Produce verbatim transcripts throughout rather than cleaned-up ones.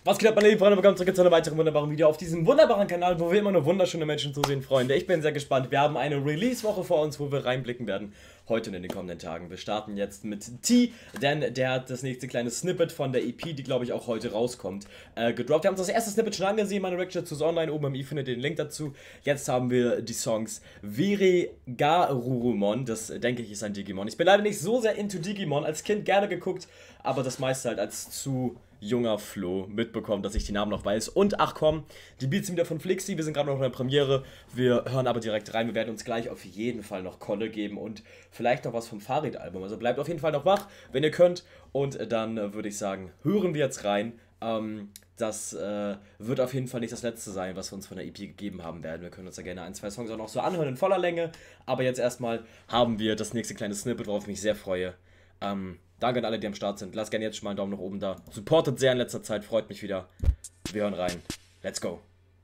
Was geht ab, meine lieben Freunde, willkommen zurück zu einem weiteren wunderbaren Video auf diesem wunderbaren Kanal, wo wir immer nur wunderschöne Menschen zusehen, Freunde. Ich bin sehr gespannt. Wir haben eine Release-Woche vor uns, wo wir reinblicken werden, heute und in den kommenden Tagen. Wir starten jetzt mit T, denn der hat das nächste kleine Snippet von der E P, die glaube ich auch heute rauskommt, äh, gedroppt. Wir haben uns das erste Snippet schon angesehen, meine Reaction dazu ist online, oben im i findet ihr den Link dazu. Jetzt haben wir die Songs Veregarurumon, das denke ich ist ein Digimon. Ich bin leider nicht so sehr into Digimon, als Kind gerne geguckt, aber das meiste halt als zu junger Flo mitbekommen, dass ich die Namen noch weiß. Und ach komm, die Beats sind wieder von Flixi, wir sind gerade noch in der Premiere, wir hören aber direkt rein, wir werden uns gleich auf jeden Fall noch Kolle geben und vielleicht noch was vom Farid-Album, also bleibt auf jeden Fall noch wach, wenn ihr könnt, und dann äh, würde ich sagen, hören wir jetzt rein. Ähm, das äh, wird auf jeden Fall nicht das letzte sein, was wir uns von der E P gegeben haben werden. Wir können uns ja gerne ein, zwei Songs auch noch so anhören in voller Länge, aber jetzt erstmal haben wir das nächste kleine Snippet, worauf ich mich sehr freue. Ähm, Danke an alle, die am Start sind. Lasst gerne jetzt schon mal einen Daumen nach oben da. Supportet sehr in letzter Zeit, freut mich wieder. Wir hören rein. Let's go.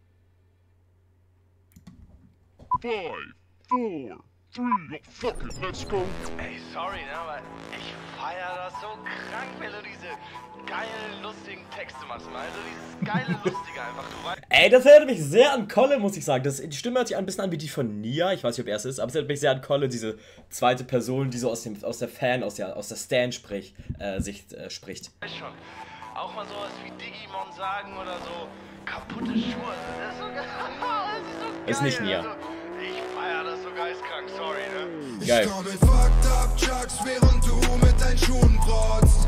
Five, four, three, fuck it, let's go. Ey, sorry, ne, aber ich feier das so krank, wenn du diese geilen, lustigen Texte machst, also dieses geile, lustige einfach, du weißt. Ey, das erinnert mich sehr an Kolle, muss ich sagen. Das, die Stimme hört sich ein bisschen an wie die von Nia, ich weiß nicht, ob er es ist, aber es erinnert mich sehr an Kolle, diese zweite Person, die so aus, dem, aus der Fan, aus der, aus der Stan-Sicht äh, äh, spricht. Weiß schon, auch mal sowas wie Digimon sagen oder so, kaputte Schuhe, das ist so geil, das ist so geil. Ist nicht Nia. Also, ich feier das so geistkrank, sorry, ne? Geil. Ich komme mit fucked up Chucks, während du mit deinen Schuhen protzt.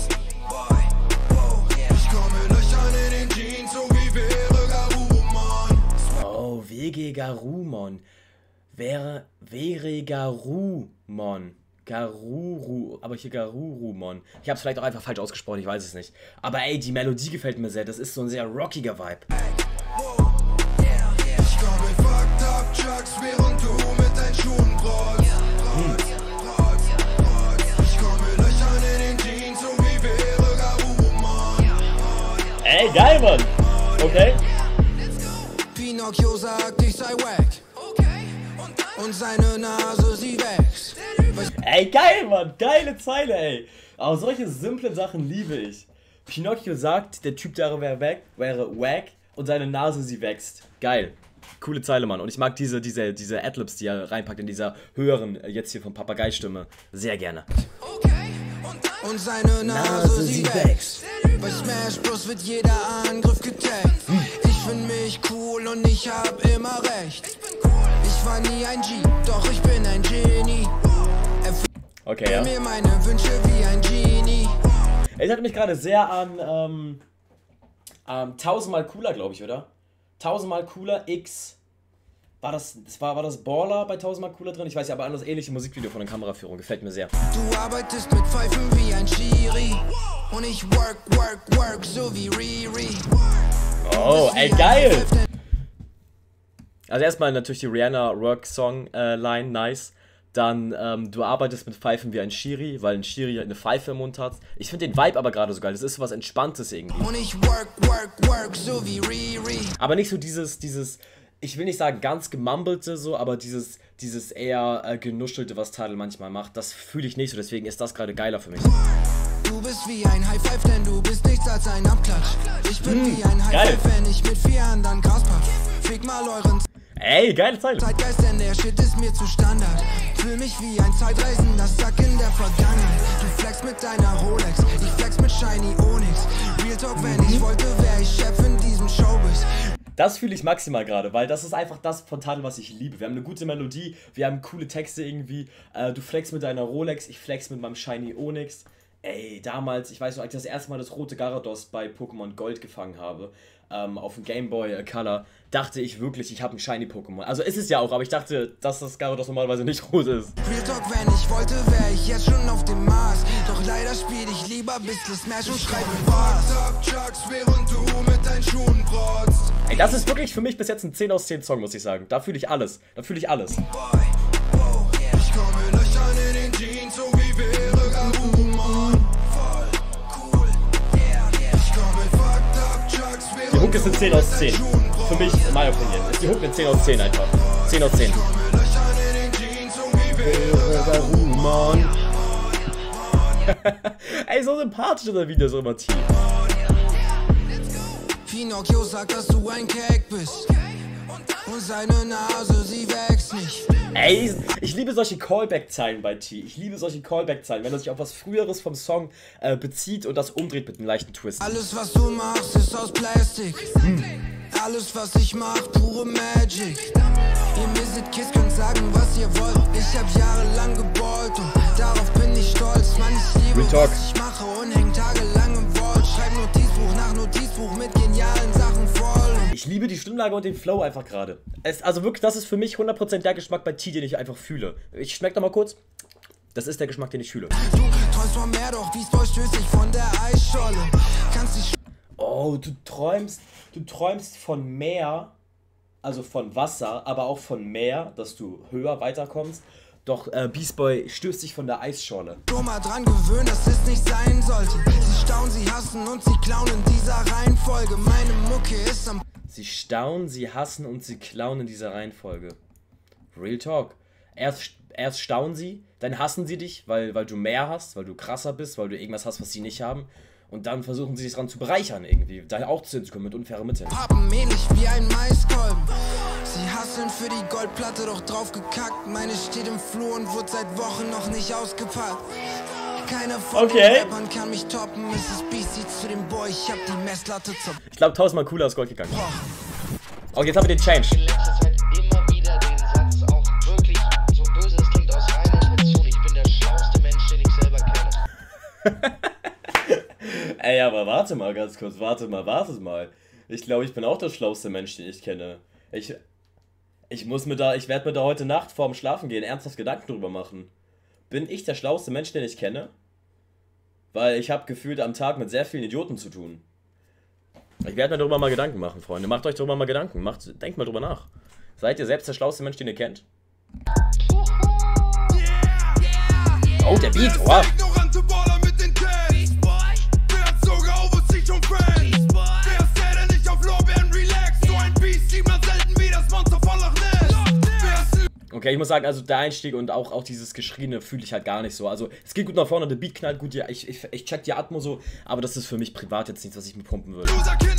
Ich komme löchern in den Jeans, so wie Veregarurumon. Oh, Vegegarumon. Wäre Veregarumon. Garuru, aber hier Garurumon. Ich hab's vielleicht auch einfach falsch ausgesprochen, ich weiß es nicht. Aber ey, die Melodie gefällt mir sehr, das ist so ein sehr rockiger Vibe. Ich komme mit fucked up Chucks, während du mit deinen Schuhen protzt. Hm. Ich komme löchern in den Jeans, so wie Veregarurumon. Ey, geil, Mann! Okay. Pinocchio sagt, ich sei wack. Und seine Nase, sie wächst. Ey, geil, Mann! Geile Zeile, ey! Aber solche simplen Sachen liebe ich. Pinocchio sagt, der Typ da wäre wack, wäre wack und seine Nase, sie wächst. Geil. Coole Zeile, Mann. Und ich mag diese, diese, diese Adlibs, die er reinpackt in dieser höheren, jetzt hier von Papagei-Stimme. Sehr gerne. Und seine Nase, sie wächst. Bei Smash Bros wird jeder Angriff getaggt. Ich find mich cool und ich hab immer recht. Ich war nie ein G, doch ich bin ein Genie. Okay, ja. Mir meine Wünsche wie ein Genie. Es hat mich gerade sehr an ähm, ähm, tausendmal cooler, glaube ich, oder? tausendmal cooler X. War das, das war, war das Baller bei tausendmal cooler drin? Ich weiß ja, aber das ähnliche Musikvideo von der Kameraführung. Gefällt mir sehr. Du arbeitest mit Pfeifen wie ein Schiri. Und ich work, work, work, so wie Riri. Oh, ey, geil! Also erstmal natürlich die Rihanna Work Song äh, Line, nice. Dann, ähm, du arbeitest mit Pfeifen wie ein Schiri, weil ein Schiri halt eine Pfeife im Mund hat. Ich finde den Vibe aber gerade so geil, das ist so was Entspanntes irgendwie. Und ich work, work, work, so wie Riri. Aber nicht so dieses, dieses, ich will nicht sagen ganz gemumbelte so, aber dieses, dieses eher äh, genuschelte, was Tidal manchmal macht, das fühle ich nicht so, deswegen ist das gerade geiler für mich. Du bist wie ein High Five, denn du bist nichts als ein Abklatsch. Ich bin mmh, wie ein High geil. Five, wenn ich mit vier anderen Gras pack. Fick mal euren Ey, geile Zeile. Zeitgeist, denn der Shit ist mir zu Standard. Fühl mich wie ein Zeitreisender Sack in der Vergangenheit. Du flex mit deiner Rolex, ich flex mit Shiny Onyx. Real Talk, wenn ich wollte, wär ich Chef in diesem Showbiz. Das fühle ich maximal gerade, weil das ist einfach das von Tidal, was ich liebe. Wir haben eine gute Melodie, wir haben coole Texte irgendwie. Äh, du flex mit deiner Rolex, ich flex mit meinem Shiny Onyx. Ey, damals, ich weiß noch, als ich das erste Mal das rote Gyarados bei Pokémon Gold gefangen habe, ähm, auf dem Game Boy äh, Color, dachte ich wirklich, ich habe ein Shiny Pokémon. Also ist es ja auch, aber ich dachte, dass das Gyarados normalerweise nicht rot ist. Real Talk, wenn ich wollte, wäre ich jetzt schon auf dem Mars. Doch leider spiel ich lieber bisschen Smash und schreibe was. Chucks, während du mit deinen Schuhen protzt. Ey, das ist wirklich für mich bis jetzt ein zehn aus zehn Song, muss ich sagen. Da fühle ich alles. Da fühle ich alles. Ich komme löchern in den Jeans, so wie Veregarurumon. Die Hook ist eine zehn aus zehn. Für mich, in meiner Opinion, ist die Hook eine zehn aus zehn einfach. zehn aus zehn. Ey, so sympathisch ist er wieder so immer tief. Pinocchio sagt, dass du ein Keck bist. Und seine Nase, sie wächst nicht. Ey, ich liebe solche Callback-Zeilen bei T. Ich liebe solche Callback-Zeilen, wenn er sich auf was Früheres vom Song äh, bezieht und das umdreht mit einem leichten Twist. Alles, was du machst, ist aus Plastik. Hm. Alles, was ich mach, pure Magic. Ihr Visit Kiss könnt sagen, was ihr wollt. Ich hab jahrelang geballt und darauf bin ich stolz. Mann, ich liebe, was ich mache und häng tagelang im Vault. Schreib Notizbuch nach Notizbuch mit genialen Sachen voll. Ich liebe die Stimmlage und den Flow einfach gerade. Also wirklich, das ist für mich hundert Prozent der Geschmack bei T, den ich einfach fühle. Ich schmeck doch mal kurz. Das ist der Geschmack, den ich fühle. Du träumst von mehr, doch Beast Boy stößt dich von der Eisscholle. Kannst dich Oh, du träumst, du träumst von Meer, also von Wasser, aber auch von Meer, dass du höher weiterkommst. Doch äh, Beast Boy stößt sich von der Eisschorle. Nur mal dran gewöhnen, dass es nicht sein sollte. Sie staunen, sie hassen und sie klauen in dieser Reihenfolge. Meine Mucke ist am... Sie staunen, sie hassen und sie klauen in dieser Reihenfolge. Real Talk. Erst, erst staunen sie, dann hassen sie dich, weil, weil du mehr hast, weil du krasser bist, weil du irgendwas hast, was sie nicht haben. Und dann versuchen sie sich daran zu bereichern irgendwie, da auch zu kommen mit unfairen Mitteln. Pappen ähnlich wie ein Maiskolben. Sie hasseln für die Goldplatte, doch drauf gekackt. Meine steht im Flur und wird seit Wochen noch nicht ausgepackt. Keiner von okay. den Rappern kann mich toppen. Es ist Beastie zu dem Boy, ich hab die Messlatte zur... Ich glaube, tausendmal cooler als Gold gegangen. Okay, jetzt haben wir den Change. In letzter Zeit immer wieder den Satz, auch wirklich so böse es klingt, aus reiner Intention. Ich bin der schlauste Mensch, den ich selber kenne. Ey, aber warte mal ganz kurz, warte mal, warte mal. Ich glaube, ich bin auch der schlauste Mensch, den ich kenne. Ich, ich muss mir da, ich werde mir da heute Nacht vorm Schlafengehen ernsthaft Gedanken drüber machen. Bin ich der schlauste Mensch, den ich kenne? Weil ich habe gefühlt am Tag mit sehr vielen Idioten zu tun. Ich werde mir darüber mal Gedanken machen, Freunde. Macht euch darüber mal Gedanken. Macht, denkt mal drüber nach. Seid ihr selbst der schlauste Mensch, den ihr kennt? Oh, der Beat, wow. Okay, ich muss sagen, also der Einstieg und auch, auch dieses Geschrieene fühle ich halt gar nicht so. Also es geht gut nach vorne, der Beat knallt gut, ja, ich, ich, ich check die Atmo so, aber das ist für mich privat jetzt nichts, was ich mir pumpen würde.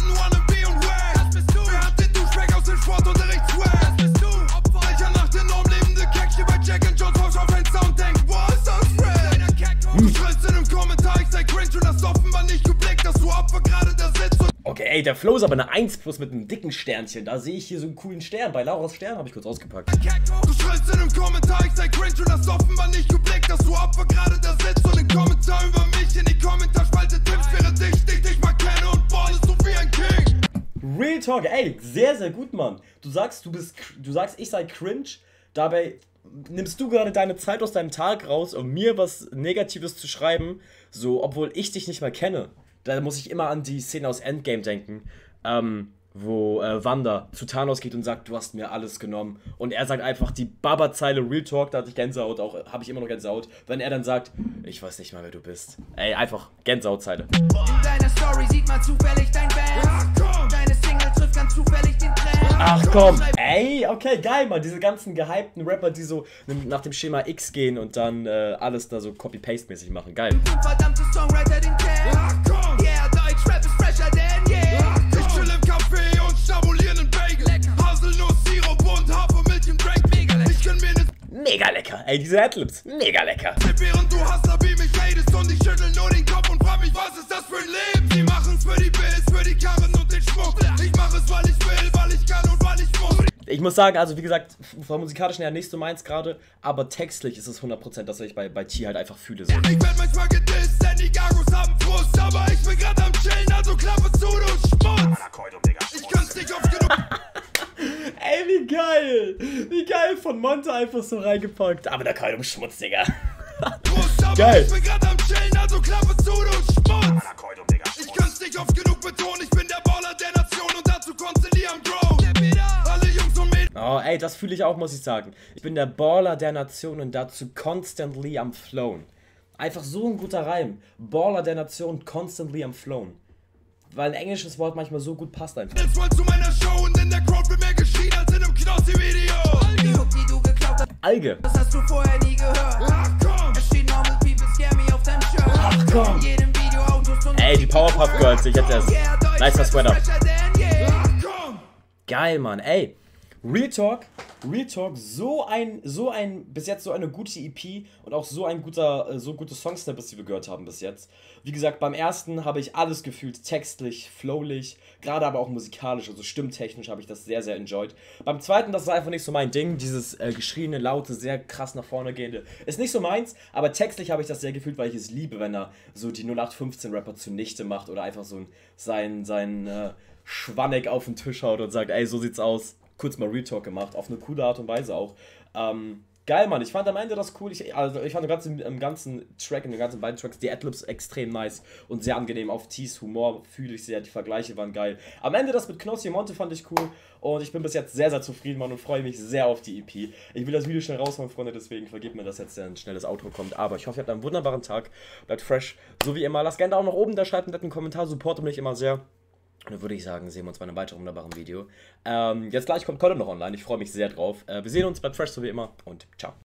Okay, ey, der Flow ist aber eine eins plus mit einem dicken Sternchen. Da sehe ich hier so einen coolen Stern. Bei Lauras Stern habe ich kurz ausgepackt. Du schreist in einem Kommentar, ich sei cringe und hast offenbar nicht geblickt, dass du Opfer gerade da sitzt und den Kommentar über mich in die Kommentarspalte tippst, während ich dich nicht mal kenne und ballest so wie ein King. Real Talk, ey, sehr, sehr gut, Mann. Du sagst, du bist, du sagst, ich sei cringe, dabei nimmst du gerade deine Zeit aus deinem Tag raus, um mir was Negatives zu schreiben, so, obwohl ich dich nicht mal kenne. Da muss ich immer an die Szene aus Endgame denken, ähm, wo äh, Wanda zu Thanos geht und sagt, du hast mir alles genommen. Und er sagt einfach die Baba-Zeile Real Talk, da hatte ich Gänsehaut, auch habe ich immer noch Gänsehaut, wenn er dann sagt, ich weiß nicht mal, wer du bist. Ey, einfach Gänsehautzeile. In deiner Story sieht man zufällig dein Band. Deine Single trifft ganz zufällig den Trend. Ach komm, ey, okay, geil, Mann. Diese ganzen gehypten Rapper, die so nach dem Schema X gehen und dann äh, alles da so Copy-Paste-mäßig machen. Geil. Du verdammte Songwriter, den Kern. Yeah, Deutschrap ist fresher denn yeah. Ich chill im Café und schnabulieren einen Bagel. Haselnuss, Sirup und Hafermilch im Drink. Mega lecker. Ich kann mir nicht... Mega lecker. Ey, diese Adlibs. Mega lecker. Während du Hustler wie mich hatest und ich schüttel nur den Kopf und frag mich, was ist das für ein Leben? Sie machen's für die Bills, für die Karren und den Schmuck. Ich mach es, weil ich will, weil ich kann und weil ich muss. Ich muss sagen, also wie gesagt, von musikalischen her nicht so meins gerade, aber textlich ist es hundert Prozent, dass ich bei, bei T halt einfach fühle. So. Ich werd manchmal gedisst, denn die Gagos haben Frust, aber ich bin grad am Chillen, also klappe zu, du Schmutz. Ich kann's nicht oft genug... Ey, wie geil! Wie geil von Monte einfach so reingepackt. Aber da kein Schmutz, Digga. Frust, aber geil. Ich bin grad am Chillen, also klappe zu, du Schmutz. Ich kann's nicht oft genug betonen, ich bin der Baller der Nation und dazu constantly am Grow. Alle Jungs und Mädchen... Oh, ey, das fühle ich auch, muss ich sagen. Ich bin der Baller der Nation und dazu constantly am Flown. Einfach so ein guter Reim. Baller der Nation, constantly am Flown. Weil ein englisches Wort manchmal so gut passt einfach. Jetzt voll zu meiner Show und in der Crowd wird mehr geschehen als in einem Knossi-Video. Alge, die du geklaut hast, Alge. Das hast du vorher nie gehört. Ach komm. Es steht Normal People Scare Me auf deinem Shirt. Ach komm. In jedem Video Autos und... Ey, die Powerpuff Girls, ich hätte es. Nicer Sweater. Geil, Mann. Ey, Real Talk, Real Talk, so ein, so ein, bis jetzt so eine gute E P und auch so ein guter, so gute Songsnippets, die wir gehört haben bis jetzt. Wie gesagt, beim ersten habe ich alles gefühlt, textlich, flowlich, gerade aber auch musikalisch, also stimmtechnisch habe ich das sehr, sehr enjoyed. Beim zweiten, das ist einfach nicht so mein Ding, dieses äh, geschrieene, laute, sehr krass nach vorne gehende, ist nicht so meins, aber textlich habe ich das sehr gefühlt, weil ich es liebe, wenn er so die null acht fünfzehn Rapper zunichte macht oder einfach so ein, sein, sein äh, Schwanneck auf den Tisch haut und sagt, ey, so sieht's aus. Kurz mal Real Talk gemacht, auf eine coole Art und Weise auch. Ähm, geil, Mann, ich fand am Ende das cool. Ich, also ich fand im ganzen, im ganzen Track, in den ganzen beiden Tracks, die Adlibs extrem nice und sehr angenehm. Auf T's Humor fühle ich sehr, die Vergleiche waren geil. Am Ende das mit Knossi und Monte fand ich cool und ich bin bis jetzt sehr, sehr zufrieden, Mann, und freue mich sehr auf die E P. Ich will das Video schnell raushauen, Freunde, deswegen vergebt mir, dass jetzt ein schnelles Outro kommt. Aber ich hoffe, ihr habt einen wunderbaren Tag, bleibt fresh, so wie immer. Lasst gerne auch noch oben da, schreibt einen netten Kommentar, supportet mich immer sehr. Und dann würde ich sagen, sehen wir uns bei einem weiteren wunderbaren Video. Ähm, jetzt gleich kommt Content noch online. Ich freue mich sehr drauf. Äh, wir sehen uns, bleibt fresh, so wie immer. Und ciao.